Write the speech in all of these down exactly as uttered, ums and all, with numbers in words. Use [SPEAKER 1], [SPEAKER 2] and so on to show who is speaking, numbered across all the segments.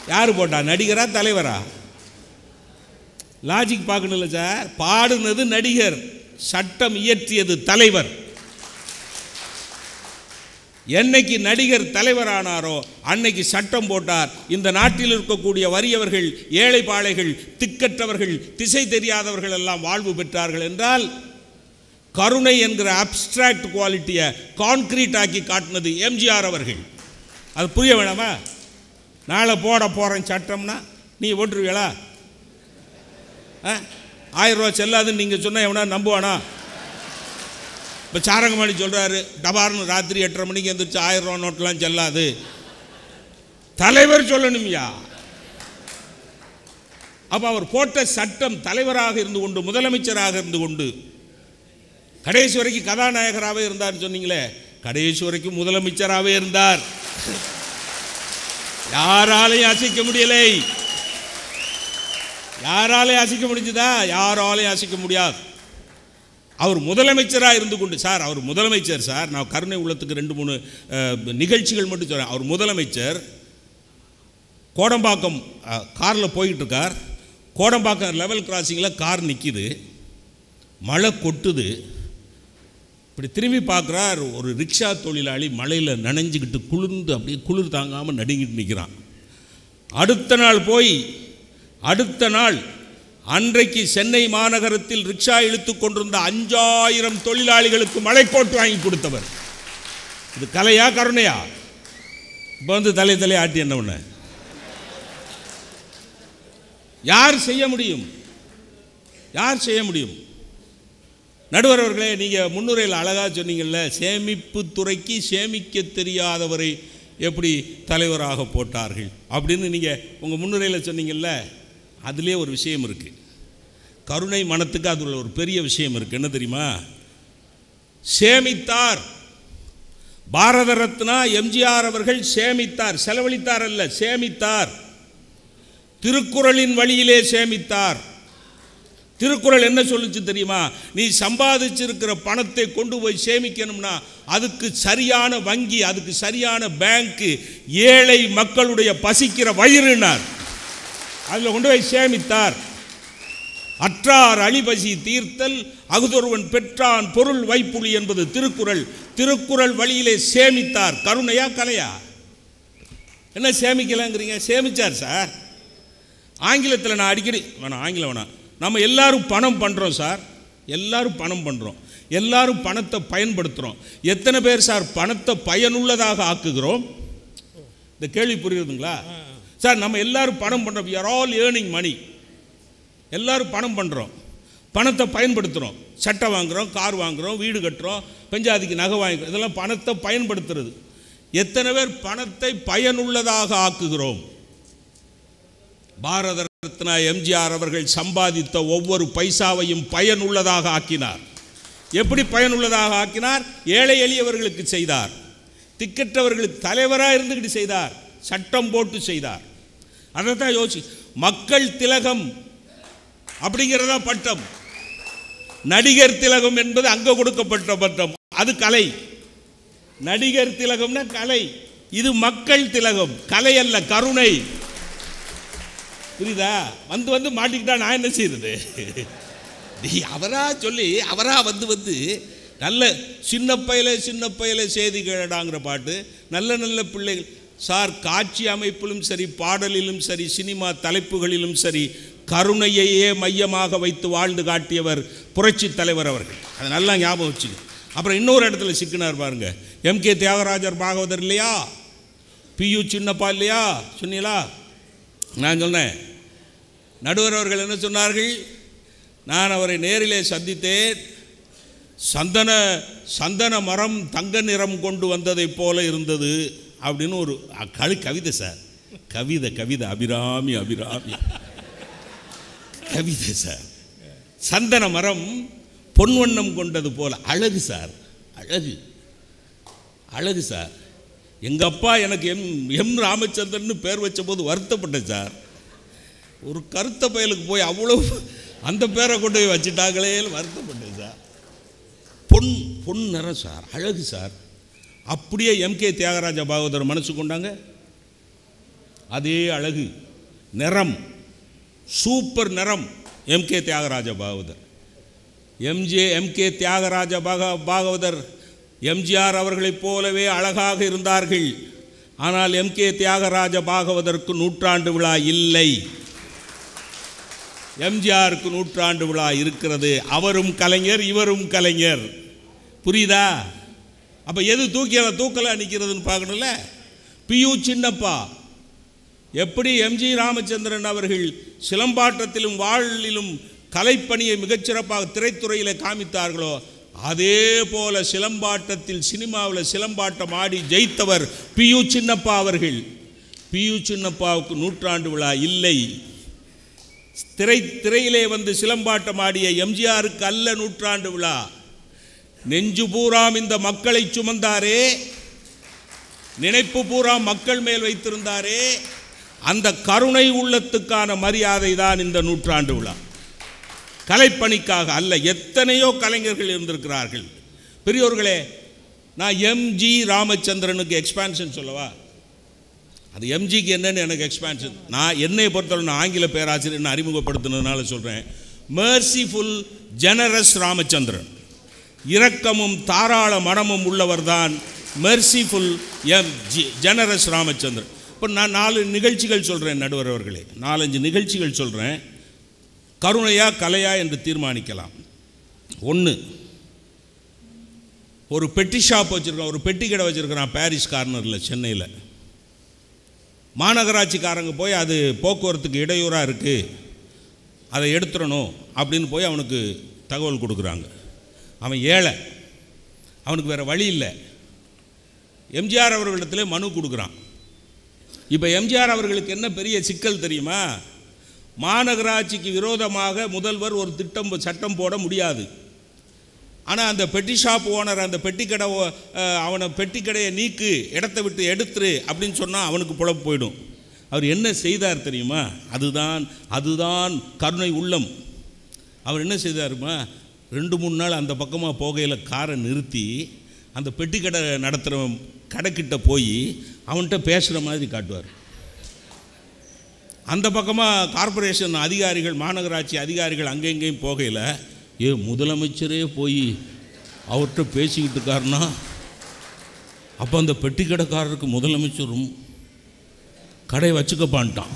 [SPEAKER 1] யார் போட்டா? நடிகரா தலைவரா? லாஜிக் பார்க்கணும்ல சார். பாடுனது நடிகர், சட்டம் இயற்றியது தலைவர். என்னைக்கு நடிகர் தலைவரானாரோ அன்னைக்கு சட்டம் போட்டார். இந்த நாட்டில் இருக்கக்கூடிய வறியவர்கள், ஏழை பாழைகள், திக்கற்றவர்கள், திசை தெரியாதவர்கள் எல்லாம் வாழ்வு பெற்றார்கள் என்றால் கருணை என்கிற அப்டிராக்ட் குவாலிட்டியை கான்கிரீட் ஆக்கி காட்டினது எம்ஜிஆர் அவர்கள். அது புரிய வேணாமா? நாளை போட போகிறேன் சட்டம்னா நீ ஓட்டுருவீங்களா? ஆயிரம் ரூபா செல்லாதுன்னு நீங்கள் சொன்னால் எவனா நம்புவானா? இப்போ சாரங்கமணி சொல்கிறாரு, டபார்னு ராத்திரி எட்டரை மணிக்கு எழுந்திரிச்சு ஆயிரம் ரூபா நோட்டெலாம் செல்லாது. தலைவர் சொல்லணும்யா. அப்போ அவர் போட்ட சட்டம் தலைவராக இருந்து கொண்டு, முதலமைச்சராக இருந்து கொண்டு, கடைசி வரைக்கும் கதாநாயகராகவே இருந்தார்னு சொன்னீங்களே, கடைசி வரைக்கும் முதலமைச்சராகவே இருந்தார். யாராலையும் அசைக்க முடியலை. யாராலையும் அசைக்க முடிஞ்சுதா? யாராலையும் அசைக்க முடியாது. அவர் முதலமைச்சராக இருந்து கொண்டு, சார் அவர் முதலமைச்சர் சார், நான் கருணை உள்ளத்துக்கு ரெண்டு மூணு நிகழ்ச்சிகள் மட்டும் சொல்கிறேன். அவர் முதலமைச்சர் கோடம்பாக்கம் காரில் போய்கிட்டு இருக்கார். கோடம்பாக்கம் லெவல் கிராசிங்கில் கார் நிற்கிது, மழை கொட்டுது. இப்படி திரும்பி பார்க்குறார், ஒரு ரிக்ஷா தொழிலாளி மழையில் நனைஞ்சிக்கிட்டு குளிர்ந்து அப்படியே குளிர் தாங்காமல் நடுங்கிட்டு நிற்கிறான். அடுத்த நாள் போய் அடுத்த நாள் அன்றைக்கு சென்னை மாநகரத்தில் ரிக்ஷா இழுத்து கொண்டிருந்த அஞ்சாயிரம் தொழிலாளிகளுக்கு மழைக்கோட்டு வாங்கி கொடுத்தவர். இது கலையா கருணையா? இப்போ வந்து தலை தலை ஆட்டி என்ன பண்ண? யார் செய்ய முடியும்? யார் செய்ய முடியும்? நடுவர் அவர்களே, நீங்கள் முன்னுரையில் அழகாக சொன்னீங்கல்ல, சேமிப்பு துறைக்கு சேமிக்க தெரியாதவரை எப்படி தலைவராக போட்டார்கள் அப்படின்னு நீங்கள் உங்கள் முன்னுரையில் சொன்னீங்கல்ல. அதுலேயே ஒரு விஷயம் இருக்குது. கருணை மனத்துக்கு அதில் ஒரு பெரிய விஷயம் இருக்குது. என்ன தெரியுமா? சேமித்தார். பாரத ரத்னா எம்ஜிஆர் அவர்கள் சேமித்தார், செலவழித்தார் அல்ல, சேமித்தார். திருக்குறளின் வழியிலே சேமித்தார். திருக்குறள் என்ன சொல்லுச்சு தெரியுமா? நீ சம்பாதிச்சிருக்கிற பணத்தை கொண்டு போய் சேமிக்கணும்னா அதுக்கு சரியான வங்கி, அதுக்கு சரியான பேங்க்கு, ஏழை மக்களுடைய பசிக்கிற வயிறுனார். அதில் கொண்டு போய் சேமித்தார். அற்றார் அழிபசி தீர்த்தல் அகுதொருவன் பெற்றான் பொருள் வைப்புலி என்பது திருக்குறள். திருக்குறள் வழியிலே சேமித்தார். கருணையா கலையா? என்ன சேமிக்கலாங்கிறீங்க? சேமிச்சார் சார். ஆங்கிலத்தில் நான் அடிக்கடி வேணாம், ஆங்கிலம் வேணாம், நம்ம எல்லாரும் பணம் பண்ணுறோம் சார், எல்லாரும் பணம் பண்ணுறோம், எல்லாரும் பணத்தை பயன்படுத்துகிறோம். எத்தனை பேர் சார் பணத்தை பயனுள்ளதாக ஆக்குகிறோம்? இந்த கேள்வி புரியுதுங்களா சார்? நம்ம எல்லாரும் பணம் பண்ணுறோம். we are all earning money. எல்லாரும் பணம் பண்ணுறோம், பணத்தை பயன்படுத்துகிறோம். சட்டை வாங்குகிறோம், கார் வாங்குகிறோம், வீடு கட்டுறோம், பெஞ்சாதிக்கு நகை வாங்கிக்கிறோம். இதெல்லாம் பணத்தை பயன்படுத்துறது. எத்தனை பேர் பணத்தை பயனுள்ளதாக ஆக்குகிறோம்? பாரத ரத்னா எம்ஜிஆர் அவர்கள் சம்பாதித்த ஒவ்வொரு பைசாவையும் பயனுள்ளதாக ஆக்கினார். எப்படி பயனுள்ளதாக ஆக்கினார்? ஏழை எளியவர்களுக்கு செய்தார், திக்கற்றவர்களுக்கு தலைவராக இருந்துக்கிட்டு செய்தார், சட்டம் போட்டு செய்தார். அதை தான் யோசி. மக்கள் திலகம் அப்படிங்கிறதா பட்டம். நடிகர் திலகம் என்பது அங்கே கொடுக்கப்பட்ட பட்டம், அது கலை. நடிகர் திலகம்னா கலை, இது மக்கள் திலகம், கலை அல்ல, கருணை. புரியுதா? வந்து வந்து மாட்டிக்கிட்டா நான் என்ன செய்யறது? அவரா சொல்லி அவரா வந்து வந்து நல்ல சின்ன பையல சின்ன பையல செய்தி கேடாங்கிற பாட்டு, நல்ல நல்ல பிள்ளைகள் சார். காட்சி அமைப்பிலும் சரி, பாடலிலும் சரி, சினிமா தலைப்புகளிலும் சரி, கருணையையே மையமாக வைத்து வாழ்ந்து காட்டியவர் புரட்சி தலைவர் அவர்கள். அதை நல்லா ஞாபகம் வச்சு. அப்புறம் இன்னொரு இடத்துல சிக்கினார் பாருங்க. எம் கே தியாகராஜர் பாகவதர் இல்லையா, பி யு சின்னப்பா இல்லையா, சொன்னீங்களா? நான் சொன்னேன். நடுவர் அவர்கள் என்ன சொன்னார்கள்? நான் அவரை நேரிலே சந்தித்தேன். சந்தன சந்தன மரம் தங்க நிறம் கொண்டு வந்ததை போல இருந்தது அப்படின்னு ஒரு கழு கவிதை சார். கவிதை கவிதை அபிராமி அபிராமி கவிதை சார். சந்தன மரம் பொன்வண்ணம் கொண்டது போல அழகு சார், அழகு அழகு சார். எங்கள் அப்பா எனக்கு எம் எம் ராமச்சந்திரன் பேர் வச்ச போது வருத்தப்பட்டேன் சார். ஒரு கருத்த பயலுக்கு போய் அவ்வளோ அந்த பேரை கொண்டு போய் வச்சுட்டாங்களே வருத்தப்பட்டேன் சார். பொன் பொன் நிறம் சார், அழகு சார். அப்படியே எம் கே தியாகராஜ பாகவதர் மனசு கொண்டாங்க. அதே அழகு, நிறம், சூப்பர் நிறம் M K Thyagaraja Bhagavathar. MJ M K Thyagaraja பாக பாகவதர் எம்ஜிஆர் அவர்களைப் போலவே அழகாக இருந்தார்கள். ஆனால் எம் கே தியாகராஜ பாகவதற்கு நூற்றாண்டு விழா இல்லை, எம்ஜிஆருக்கு நூற்றாண்டு விழா இருக்கிறது. அவரும் கலைஞர், இவரும் கலைஞர். புரியுதா? அப்போ எது தூக்கி அதை தூக்கலை நிற்கிறதுன்னு பார்க்கணும்ல. பியு சின்னப்பா எப்படி எம்ஜி ராமச்சந்திரன் அவர்கள் சிலம்பாட்டத்திலும் வாழ்லிலும் கலைப்பணியை மிகச்சிறப்பாக திரைத்துறையில் காமித்தார்களோ, அதே போல சிலம்பாட்டத்தில் சினிமாவில் சிலம்பாட்டம் ஆடி ஜெயித்தவர் பியு சின்னப்பா அவர்கள். பியு சின்னப்பாவுக்கு நூற்றாண்டு விழா இல்லை. திரை திரையிலே வந்து சிலம்பாட்டம் ஆடிய எம்ஜிஆருக்கு அல்ல நூற்றாண்டு விழா. நெஞ்சு பூராம் இந்த மக்களை சுமந்தாரே, நினைப்பு பூரா மக்கள் மேல் வைத்திருந்தாரே, அந்த கருணை உள்ளத்துக்கான மரியாதை தான் இந்த நூற்றாண்டு விழா. கலைப்பணிக்காக அல்ல. எத்தனையோ கலைஞர்கள் இருந்திருக்கிறார்கள். பெரியோர்களே, நான் எம்ஜி ராமச்சந்திரனுக்கு எக்ஸ்பான்ஷன் சொல்லவா? அது எம்ஜிக்கு என்னன்னு எனக்கு எக்ஸ்பான்ஷன். நான் என்னை பொறுத்தவரை நான் ஆங்கில பேராசிரியர் அறிமுகப்படுத்தினதுனால சொல்கிறேன். மெர்சிஃபுல் ஜெனரஸ் ராமச்சந்திரன், இரக்கமும் தாராள மனமும் உள்ளவர் தான் merciful M G generous Ramachandran. இப்போ நான் நாலு நிகழ்ச்சிகள் சொல்கிறேன் நடுவர் அவர்களே, நாலஞ்சு நிகழ்ச்சிகள் சொல்கிறேன். கருணையா கலையா என்று தீர்மானிக்கலாம். ஒன்று, ஒரு பெட்டி ஷாப் வச்சுருக்கான், ஒரு பெட்டி கடை வச்சுருக்கிறான் பாரிஸ் கார்னரில் சென்னையில். மாநகராட்சிக்காரங்க போய் அது போக்குவரத்துக்கு இடையூறாக இருக்குது, அதை எடுத்துடணும் அப்படின்னு போய் அவனுக்கு தகவல் கொடுக்குறாங்க. அவன் ஏழை, அவனுக்கு வேறு வழி இல்லை. எம்ஜிஆர் அவர்களிடத்தில் மனு கொடுக்குறான். இப்போ எம்ஜிஆர் அவர்களுக்கு என்ன பெரிய சிக்கல் தெரியுமா? மாநகராட்சிக்கு விரோதமாக முதல்வர் ஒரு திட்டம் சட்டம் போட முடியாது. ஆனால் அந்த பெட்டி ஷாப் ஓனர் அந்த பெட்டி கடை அவனை பெட்டி கடையை நீக்கு, இடத்தை விட்டு எடுத்துரு அப்படின்னு சொன்னால் அவனுக்கு புலப்பு போயிடும். அவர் என்ன செய்தார் தெரியுமா? அதுதான் அதுதான் கருணை உள்ளம். அவர் என்ன செய்தாருமா? ரெண்டு மூணு நாள் அந்த பக்கமாக போகையில் காரை நிறுத்தி அந்த பெட்டி கடை நடத்துகிற கடைக்கிட்ட போய் அவன்கிட்ட பேசுகிற மாதிரி காட்டுவார். அந்த பக்கமாக கார்பரேஷன் அதிகாரிகள், மாநகராட்சி அதிகாரிகள் அங்கே இங்கேயும் போகையில், ஏ முதலமைச்சரே போய் அவர்கிட்ட பேசிக்கிட்டு இருக்காருன்னா அப்போ அந்த பெட்டி கடைக்காரருக்கு முதலமைச்சரும் கடை வச்சுக்கப்பான்ட்டான்.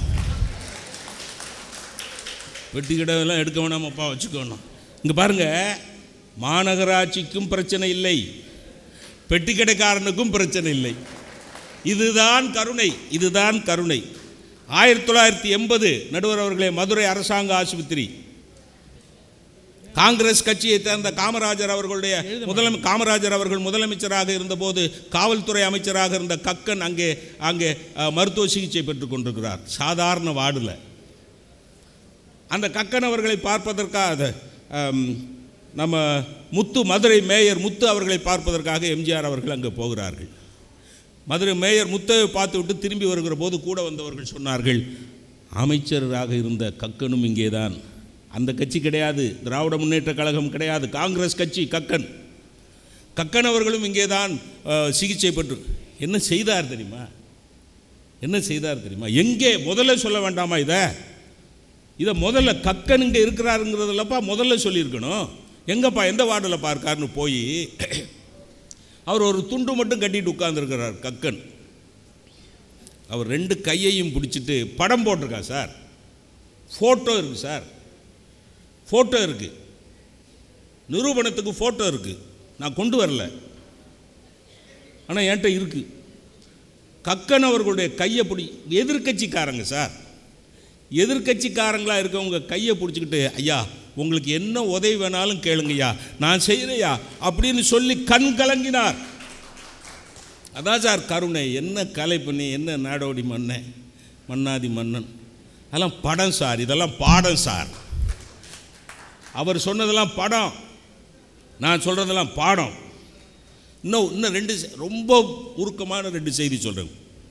[SPEAKER 1] பெட்டி கடையெல்லாம் எடுக்க வேணாமப்பா, வச்சுக்க வேணாம். இங்கே பாருங்கள், மாநகராட்சிக்கும் பிரச்சனை இல்லை, பெட்டி கடைக்காரனுக்கும் பிரச்சனை இல்லை. இதுதான் கருணை, இதுதான் கருணை. ஆயிரத்தி தொள்ளாயிரத்தி எண்பது நடுவர் அவர்களே, மதுரை அரசாங்க ஆஸ்பத்திரி, காங்கிரஸ் கட்சியை சேர்ந்த காமராஜர் அவர்களுடைய முதலமை காமராஜர் அவர்கள் முதலமைச்சராக இருந்தபோது காவல்துறை அமைச்சராக இருந்த கக்கன் அங்கே அங்கே மருத்துவ சிகிச்சை பெற்றுக் கொண்டிருக்கிறார், சாதாரண வார்டில். அந்த கக்கன் அவர்களை பார்ப்பதற்காக நம்ம முத்து, மதுரை மேயர் முத்து அவர்களை பார்ப்பதற்காக எம்ஜிஆர் அவர்கள் அங்கே போகிறார்கள். மதுரை மேயர் முத்தை பார்த்து விட்டு திரும்பி வருகிற போது கூட வந்தவர்கள் சொன்னார்கள், அமைச்சராக இருந்த கக்கனும் இங்கே தான். அந்த கட்சி கிடையாது, திராவிட முன்னேற்ற கழகம் கிடையாது, காங்கிரஸ் கட்சி. கக்கன் கக்கன் அவர்களும் இங்கே தான் சிகிச்சை பெற்று. என்ன செய்தார் தெரியுமா? என்ன செய்தார் தெரியுமா? எங்கே முதல்ல சொல்ல வேண்டாமா? இதை இதை முதல்ல கக்கன் இங்கே இருக்கிறாருங்கிறதுலப்பா முதல்ல சொல்லியிருக்கணும். எங்கப்பா எந்த வார்டில் பார்க்காருன்னு போய் அவர் ஒரு துண்டு மட்டும் கட்டிட்டு உட்கார்ந்துருக்கிறார் கக்கன். அவர் ரெண்டு கையையும் பிடிச்சிட்டு படம் போட்டிருக்கா சார், ஃபோட்டோ இருக்குது சார், ஃபோட்டோ இருக்குது, நிரூபணத்துக்கு ஃபோட்டோ இருக்குது. நான் கொண்டு வரல, ஆனால் என்கிட்ட இருக்குது. கக்கன் அவர்களுடைய கையை பிடி, எதிர்கட்சிக்காரங்க சார், எதிர்கட்சிக்காரங்களாக இருக்கவங்க கையை பிடிச்சிக்கிட்டு, ஐயா உங்களுக்கு என்ன உதவி வேணாலும் கேளுங்கய்யா, நான் செய்யலையா அப்படின்னு சொல்லி கண் கலங்கினார். அதான் சார் கருணை. என்ன கலை பண்ணி, என்ன நாடோடி மன்னன், மன்னாதி மன்னன், அதெல்லாம் படம் சார், இதெல்லாம் பாடம் சார். அவர் சொன்னதெல்லாம் படம், நான் சொல்கிறதெல்லாம் பாடம். இன்னும் இன்னும் ரெண்டு ரொம்ப உருக்கமான ரெண்டு செய்தி சொல்கிறேன்.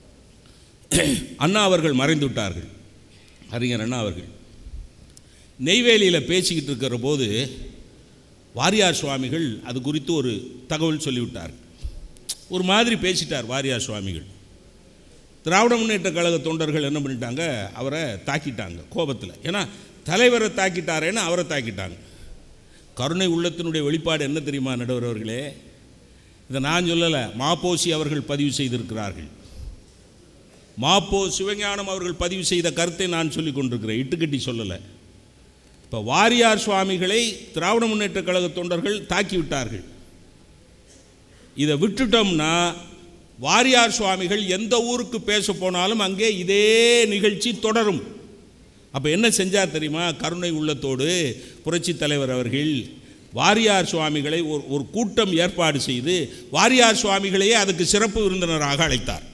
[SPEAKER 1] அண்ணா அவர்கள் மறைந்து விட்டார்கள், அறிஞர் அண்ணா அவர்கள். நெய்வேலியில் பேசிக்கிட்டு இருக்கிற போது வாரியார் சுவாமிகள் அது குறித்து ஒரு தகவல் சொல்லிவிட்டார். ஒரு மாதிரி பேசிட்டார் வாரியார் சுவாமிகள். திராவிட முன்னேற்ற கழக தொண்டர்கள் என்ன பண்ணிட்டாங்க, அவரை தாக்கிட்டாங்க கோபத்தில். ஏன்னா தலைவரை தாக்கிட்டாரேன்னு அவரை தாக்கிட்டாங்க. கருணை உள்ளத்தினுடைய வெளிப்பாடு என்ன தெரியுமா நடுவர் அவர்களே? இதை நான் சொல்லலை, மாப்போசி அவர்கள் பதிவு செய்திருக்கிறார்கள். மாப்போ சிவஞானம் அவர்கள் பதிவு செய்த கருத்தை நான் சொல்லி கொண்டிருக்கிறேன், இட்டுக்கட்டி சொல்லலை. இப்போ வாரியார் சுவாமிகளை திராவிட முன்னேற்ற கழக தொண்டர்கள் தாக்கிவிட்டார்கள். இதை விட்டுட்டோம்னா வாரியார் சுவாமிகள் எந்த ஊருக்கு பேச போனாலும் அங்கே இதே நிகழ்ச்சி தொடரும். அப்போ என்ன செஞ்சார் தெரியுமா? கருணை உள்ளத்தோடு புரட்சி தலைவர் அவர்கள் வாரியார் சுவாமிகளை ஒரு ஒரு கூட்டம் ஏற்பாடு செய்து வாரியார் சுவாமிகளையே அதுக்கு சிறப்பு விருந்தினராக அழைத்தார்.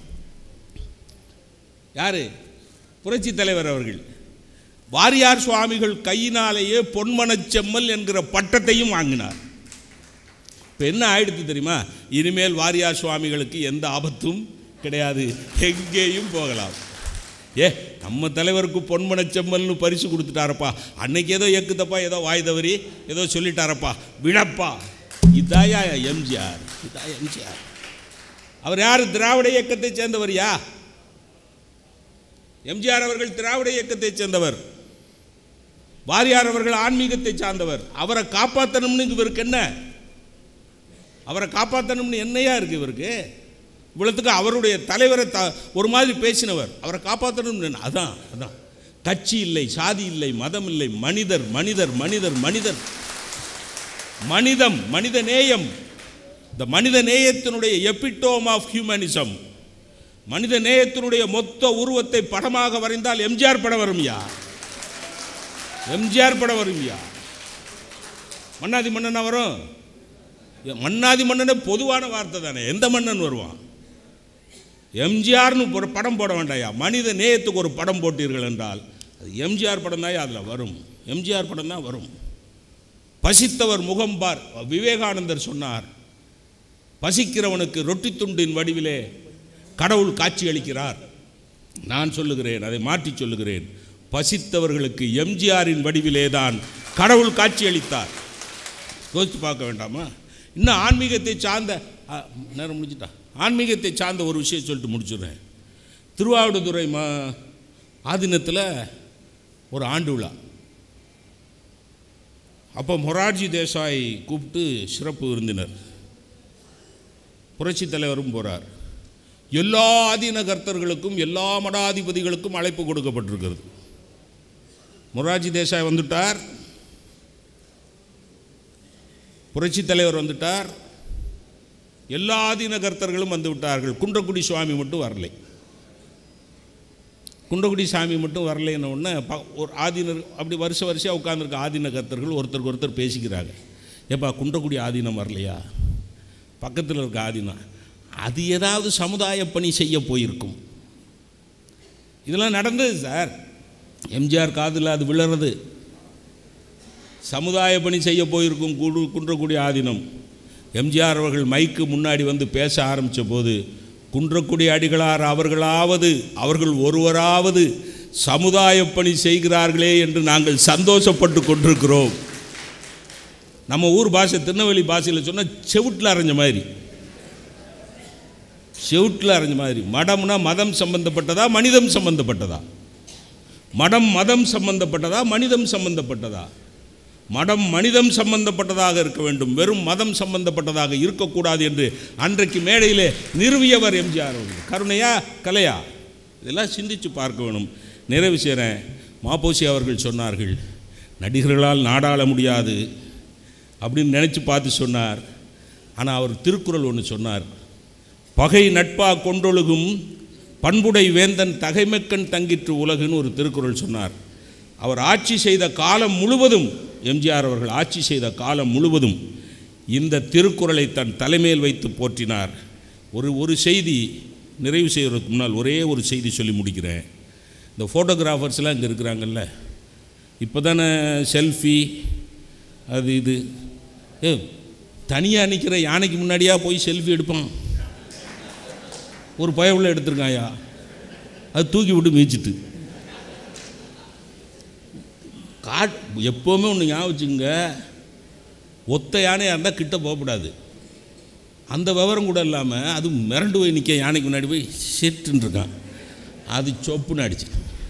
[SPEAKER 1] யார்? புரட்சி தலைவர் அவர்கள். வாரியார் சுவாமிகள் கையினாலேயே பொன்மனச்செம்மல் என்கிற பட்டத்தையும் வாங்கினார். இப்போ என்ன ஆயிடுத்து தெரியுமா? இனிமேல் வாரியார் சுவாமிகளுக்கு எந்த ஆபத்தும் கிடையாது, எங்கேயும் போகலாம். ஏ, நம்ம தலைவருக்கு பொன்மனச்செம்மல்னு பரிசு கொடுத்துட்டாரப்பா, அன்னைக்கு ஏதோ எக்குதப்பா, ஏதோ வாய் தவறி ஏதோ சொல்லிட்டாரப்பா, விடப்பா. இதாயா எம்ஜிஆர்? இதா எம்ஜிஆர்? அவர் யார்? திராவிட இயக்கத்தை சேர்ந்தவர். யா எம்ஜிஆர் அவர்கள் திராவிட இயக்கத்தை சேர்ந்தவர், வாரியார் அவர்கள் ஆன்மீகத்தை சார்ந்தவர். அவரை காப்பாற்றணும்னு இவருக்கு என்ன? அவரை காப்பாற்றணும்னு என்னையா இருக்கு இவருக்கு? இவ்வளவுக்கு அவருடைய தலைவரை த ஒரு மாதிரி பேசினவர், அவரை காப்பாற்றணும்னு. அதான் அதான் கட்சி இல்லை, சாதி இல்லை, மதம் இல்லை, மனிதர் மனிதர் மனிதர் மனிதர் மனிதம், மனித நேயம். இந்த மனித நேயத்தினுடைய எபிட்டோம் ஆஃப் ஹியூமனிசம், மனித நேயத்தினுடைய மொத்த உருவத்தை படமாக வரைந்தால் எம்ஜிஆர் படம் வரும்யா, எம்ஜிஆர் படம் வரும்யா. மன்னாதி மன்னனா வரும்? மன்னாதி மன்னனே பொதுவான வார்த்தை தானே, எந்த மன்னன் வருவான்? எம்ஜிஆர்னு ஒரு படம் போட வேண்டாயா, மனித நேயத்துக்கு ஒரு படம் போட்டீர்கள் என்றால் அது எம்ஜிஆர் படம் தான் அதில் வரும், எம்ஜிஆர் படம் தான் வரும். பசித்தவர் முகம்பார், விவேகானந்தர் சொன்னார், பசிக்கிறவனுக்கு ரொட்டி துண்டின் வடிவிலே கடவுள் காட்சி அளிக்கிறார். நான் சொல்லுகிறேன், அதை மாற்றி சொல்லுகிறேன், பசித்தவர்களுக்கு எம்ஜிஆரின் வடிவிலே தான் கடவுள் காட்சி அளித்தார். யோசித்து பார்க்க வேண்டாமா? இன்னும் ஆன்மீகத்தை சார்ந்த நேரம் முடிச்சுட்டா, ஆன்மீகத்தை சார்ந்த ஒரு விஷயம் சொல்லிட்டு முடிச்சுடுறேன். திருவாவடுதுறை மா ஆதீனத்தில் ஒரு ஆண்டு விழா. அப்போ மொரார்ஜி தேசாய் கூப்பிட்டு சிறப்பு விருந்தினர், புரட்சி தலைவரும் போகிறார். எல்லா ஆதீன கர்த்தர்களுக்கும் எல்லா மடாதிபதிகளுக்கும் அழைப்பு கொடுக்கப்பட்டிருக்கிறது. மொரார்ஜி தேசாய் வந்துட்டார், புரட்சி தலைவர் வந்துட்டார், எல்லா ஆதீன கர்த்தர்களும் வந்து விட்டார்கள். குன்றக்குடி சுவாமி மட்டும் வரலை. குன்றக்குடி சாமி மட்டும் வரலைன்ன உடனே ப ஒரு ஆதீனர் அப்படி வருஷ வருஷம் உட்காந்துருக்க ஆதீன கர்த்தர்கள் ஒருத்தருக்கு ஒருத்தர் பேசிக்கிறாங்க. ஏப்பா குன்றக்குடி ஆதீனம் வரலையா? பக்கத்தில் இருக்க ஆதீனம் அது ஏதாவது சமுதாய பணி செய்ய போயிருக்கும். இதெல்லாம் நடந்தது சார். எம்ஜிஆர் காதில் அது விழறது. சமுதாய பணி செய்ய போயிருக்கும் குடு குன்றக்குடி ஆதீனம். எம்ஜிஆர் அவர்கள் மைக்கு முன்னாடி வந்து பேச ஆரம்பித்த போது, குன்றக்குடி அடிகளார் அவர்களாவது அவர்கள் ஒருவராவது சமுதாய பணி செய்கிறார்களே என்று நாங்கள் சந்தோஷப்பட்டு கொண்டிருக்கிறோம். நம்ம ஊர் பாஷை திருநெல்வேலி பாஷையில் சொன்னால் செவுட்டில் அரைஞ்ச மாதிரி, செவுட்டில் அரைஞ்ச மாதிரி. மடம்னா மதம் சம்பந்தப்பட்டதா மனிதம் சம்பந்தப்பட்டதா? மடம் மதம் சம்பந்தப்பட்டதா மனிதம் சம்பந்தப்பட்டதா? மடம் மனிதம் சம்பந்தப்பட்டதாக இருக்க வேண்டும், வெறும் மதம் சம்பந்தப்பட்டதாக இருக்கக்கூடாது என்று அன்றைக்கு மேடையிலே நிறுவியவர் எம்ஜிஆர் அவர்கள். கருணையா கலையா? இதெல்லாம் சிந்தித்து பார்க்க வேணும். நிறைவு செய்கிறேன். மாப்போசி அவர்கள் சொன்னார்கள், நடிகர்களால் நாடாள முடியாது அப்படின்னு நினச்சி பார்த்து சொன்னார். ஆனால் அவர் திருக்குறள் ஒன்று சொன்னார், பகை நட்பா கொண்டொழுகும் பண்புடை வேந்தன் தகைமக்கன் தங்கிற்று உலகுன்னு ஒரு திருக்குறள் சொன்னார். அவர் ஆட்சி செய்த காலம் முழுவதும், எம்ஜிஆர் அவர்கள் ஆட்சி செய்த காலம் முழுவதும் இந்த திருக்குறளை தன் தலைமையில் வைத்து போற்றினார். ஒரு ஒரு செய்தி நிறைவு செய்வதற்கு முன்னால் ஒரே ஒரு செய்தி சொல்லி முடிக்கிறேன். இந்த ஃபோட்டோகிராஃபர்ஸ்லாம் இங்கே இருக்கிறாங்கல்ல, இப்போ தானே செல்ஃபி அது இது. ஏ, தனியாக நிற்கிற யானைக்கு முன்னாடியா போய் செல்ஃபி எடுப்பான்? ஒரு பய உள்ள எடுத்துருக்காயா, அது தூக்கி விட்டு மீச்சிட்டு காட். எப்போவுமே ஒன்று ஞாபகம் வச்சுங்க, ஒத்த யானையாக இருந்தால் கிட்ட போகக்கூடாது. அந்த விவரம் கூட இல்லாமல் அது மிரண்டு போய் நிற்க யானைக்கு முன்னாடி போய் செட்டுன்னு இருக்கான். அது சொப்புன்னு அடிச்சு.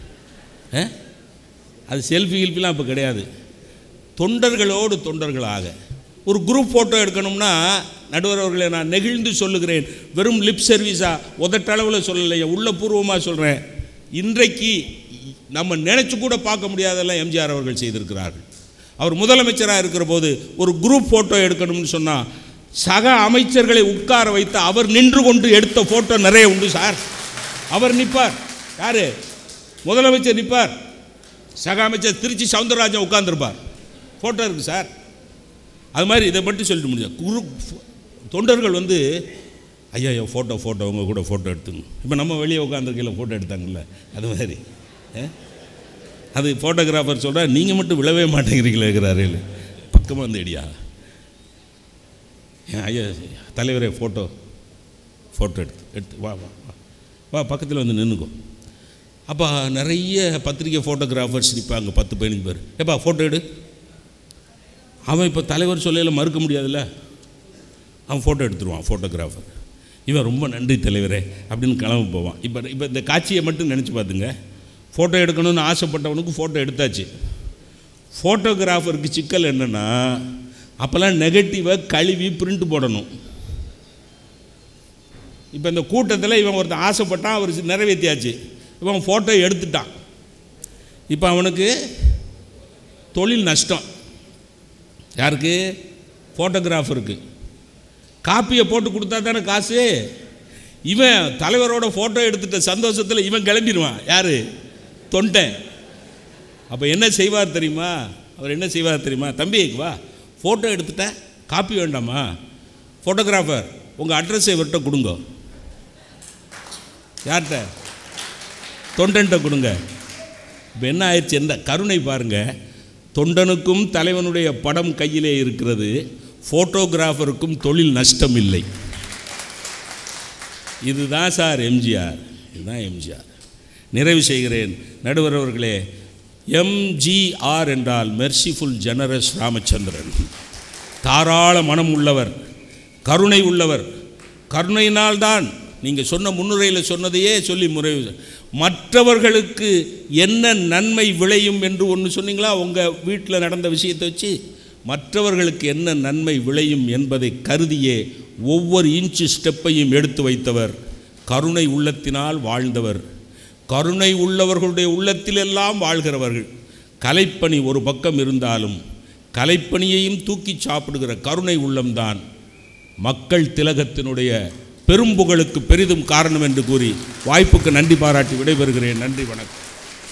[SPEAKER 1] அது செல்ஃபி கில்ஃபிலாம் இப்போ கிடையாது. தொண்டர்களோடு தொண்டர்களாக ஒரு குரூப் ஃபோட்டோ எடுக்கணும்னா நடுவர் அவர்களை நான் நெகிழ்ந்து சொல்லுகிறேன், வெறும் லிப் சர்வீஸாக உதட்டளவில் சொல்லலையே, உள்ளபூர்வமாக சொல்கிறேன். இன்றைக்கு நம்ம நினச்சி கூட பார்க்க முடியாதெல்லாம் எம்ஜிஆர் அவர்கள் செய்திருக்கிறார்கள். அவர் முதலமைச்சராக இருக்கிற போது ஒரு குரூப் ஃபோட்டோ எடுக்கணும்னு சொன்னால் சக அமைச்சர்களை உட்கார வைத்து அவர் நின்று கொண்டு எடுத்த ஃபோட்டோ நிறைய உண்டு சார். அவர் நிற்பார், யார் முதலமைச்சர் நிற்பார், சக அமைச்சர் திருச்சி சவுந்தரராஜன் உட்கார்ந்துருப்பார், ஃபோட்டோ இருக்குது சார். அது மாதிரி இதை மட்டும் சொல்லிட்டு முடியாது. குரு தொண்டர்கள் வந்து ஐயா ஐயா ஃபோட்டோ ஃபோட்டோ உங்கள் கூட ஃபோட்டோ எடுத்துங்க. இப்போ நம்ம வெளியே உட்காந்துருக்கையில் ஃபோட்டோ எடுத்தாங்கல்ல, அது மாதிரி அது ஃபோட்டோகிராஃபர் சொல்கிறார், நீங்கள் மட்டும் விழவே மாட்டேங்கிறீங்களே இருக்கிறாரு. பக்கமாக வந்து எடியா ஐயா தலைவரே ஃபோட்டோ ஃபோட்டோ எடுத்து எடுத்து வா வா வா வா பக்கத்தில் வந்து நின்றுக்கோ. அப்போ நிறைய பத்திரிக்கை ஃபோட்டோகிராஃபர்ஸ் நிற்பாங்க, பத்து பதினஞ்சு பேர். ஏப்பா ஃபோட்டோ எடு. அவன் இப்போ தலைவர் சொல்லையில் மறுக்க முடியாதுல்ல, அவன் ஃபோட்டோ எடுத்துருவான் ஃபோட்டோகிராஃபர். இவன் ரொம்ப நன்றி தலைவரே அப்படின்னு கிளம்பி போவான். இப்போ இப்போ இந்த காட்சியை மட்டும் நினச்சி பார்த்துங்க. ஃபோட்டோ எடுக்கணும்னு ஆசைப்பட்டவனுக்கு ஃபோட்டோ எடுத்தாச்சு. ஃபோட்டோகிராஃபருக்கு சிக்கல் என்னென்னா, அப்போல்லாம் நெகட்டிவை கழுவி பிரிண்ட் போடணும். இப்போ இந்த கூட்டத்தில் இவன் ஒருத்தன் ஆசைப்பட்டான், அவர் நிறைவேற்றியாச்சு, இவன் ஃபோட்டோ எடுத்துட்டான். இப்போ அவனுக்கு தொழில் நஷ்டம். யாருக்கு? ஃபோட்டோகிராஃபருக்கு. காப்பியை போட்டு கொடுத்தா தானே காசு. இவன் தலைவரோட ஃபோட்டோ எடுத்துட்ட சந்தோஷத்தில் இவன் கிளம்பிடுவான். யார்? தொண்டன். அப்போ என்ன செய்வார் தெரியுமா? அவர் என்ன செய்வார் தெரியுமா? தம்பி வா ஃபோட்டோ எடுத்துட்டேன், காப்பி வேண்டாமா? ஃபோட்டோகிராஃபர் உங்கள் அட்ரஸை இவர்கிட்ட கொடுங்க. யார்கிட்ட? தொண்டன்கிட்ட கொடுங்க. இப்போ என்ன ஆயிடுச்சு? எந்த கருணை பாருங்கள். தொண்டனுக்கும் தலைவனுடைய படம் கையிலே இருக்கிறது, ஃபோட்டோகிராஃபருக்கும் தொழில் நஷ்டம் இல்லை. இதுதான் சார் எம்ஜிஆர், இதுதான் எம்ஜிஆர். நிறைவு செய்கிறேன் நடுவர் அவர்களே. எம்ஜிஆர் என்றால் மெர்சிஃபுல் ஜெனரஸ் ராமச்சந்திரன். தாராள மனம் உள்ளவர், கருணை உள்ளவர். கருணையினால்தான் நீங்கள் சொன்ன முன்னுரையில் சொன்னதையே சொல்லி முறை, மற்றவர்களுக்கு என்ன நன்மை விளையும் என்று ஒன்று சொன்னீங்களா உங்கள் வீட்டில் நடந்த விஷயத்தை வச்சு? மற்றவர்களுக்கு என்ன நன்மை விளையும் என்பதை கருதியே ஒவ்வொரு இன்ச்சு ஸ்டெப்பையும் எடுத்து வைத்தவர். கருணை உள்ளத்தினால் வாழ்ந்தவர். கருணை உள்ளவர்களுடைய உள்ளத்திலெல்லாம் வாழ்கிறவர்கள். கலைப்பணி ஒரு பக்கம் இருந்தாலும் கலைப்பணியையும் தூக்கி சாப்பிடுகிற கருணை உள்ளம்தான் மக்கள் திலகத்தினுடைய பெரும்புகழுக்கு பெரிதும் காரணம் என்று கூறி வாய்ப்புக்கு நன்றி பாராட்டி விடைபெறுகிறேன். நன்றி, வணக்கம்.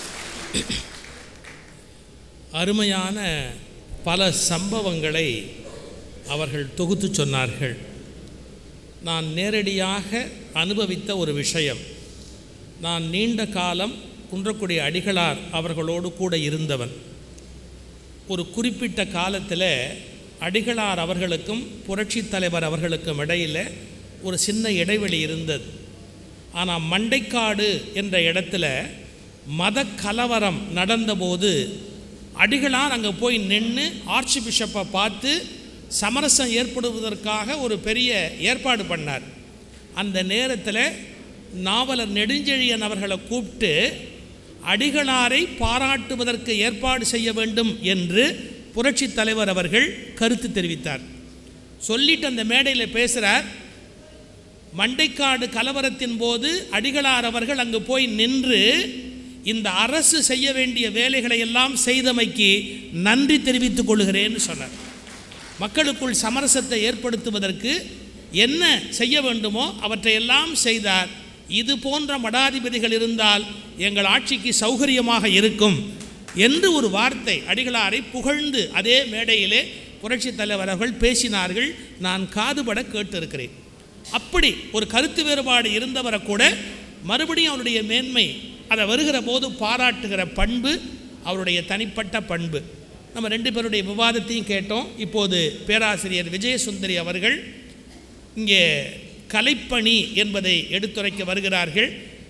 [SPEAKER 2] அருமையான பல சம்பவங்களை அவர்கள் தொகுத்து சொன்னார்கள். நான் நேரடியாக அனுபவித்த ஒரு விஷயம். நான் நீண்ட காலம் குன்றக்குடி அடிகளார் அவர்களோடு கூட இருந்தவன். ஒரு குறிப்பிட்ட காலத்தில் அடிகளார் அவர்களுக்கும் புரட்சி தலைவர் அவர்களுக்கும் இடையில் ஒரு சின்ன இடைவெளி இருந்தது. ஆனால் மண்டைக்காடு என்ற இடத்துல மத கலவரம் நடந்தபோது அடிகளார் அங்கே போய் நின்று ஆர்ச்சி பிஷப்பை பார்த்து சமரசம் ஏற்படுவதற்காக ஒரு பெரிய ஏற்பாடு பண்ணார். அந்த நேரத்தில் நாவலர் நெடுஞ்செழியன் அவர்களை கூப்பிட்டு அடிகளாரை பாராட்டுவதற்கு ஏற்பாடு செய்ய வேண்டும் என்று புரட்சி தலைவர் அவர்கள் கருத்து தெரிவித்தார். சொல்லிட்டு அந்த மேடையில் பேசுகிறார், மண்டைக்காடு கலவரத்தின் போது அடிகளார் அவர்கள் அங்கு போய் நின்று இந்த அரசு செய்ய வேண்டிய வேலைகளை எல்லாம் செய்தமைக்கு நன்றி தெரிவித்துக் கொள்கிறேன்னு சொன்னார். மக்களுக்குள் சமரசத்தை ஏற்படுத்துவதற்கு என்ன செய்ய வேண்டுமோ அவற்றையெல்லாம் செய்தார். இது போன்ற மடாதிபதிகள் இருந்தால் எங்கள் ஆட்சிக்கு சௌகரியமாக இருக்கும் என்று ஒரு வார்த்தை அடிகளாரை புகழ்ந்து அதே மேடையிலே புரட்சி தலைவர் அவர்கள் பேசினார்கள். நான் காதுபட கேட்டிருக்கிறேன். அப்படி ஒரு கருத்து வேறுபாடு இருந்தவரை கூட மறுபடியும் அவருடைய மேன்மை அதை வருகிற போது பாராட்டுகிற பண்பு அவருடைய தனிப்பட்ட பண்பு. நம்ம ரெண்டு பேருடைய விவாதத்தையும் கேட்டோம். இப்போது பேராசிரியர் விஜயசுந்தரி அவர்கள் இங்கே கலைப்பணி என்பதை எடுத்துரைக்க வருகிறார்கள்.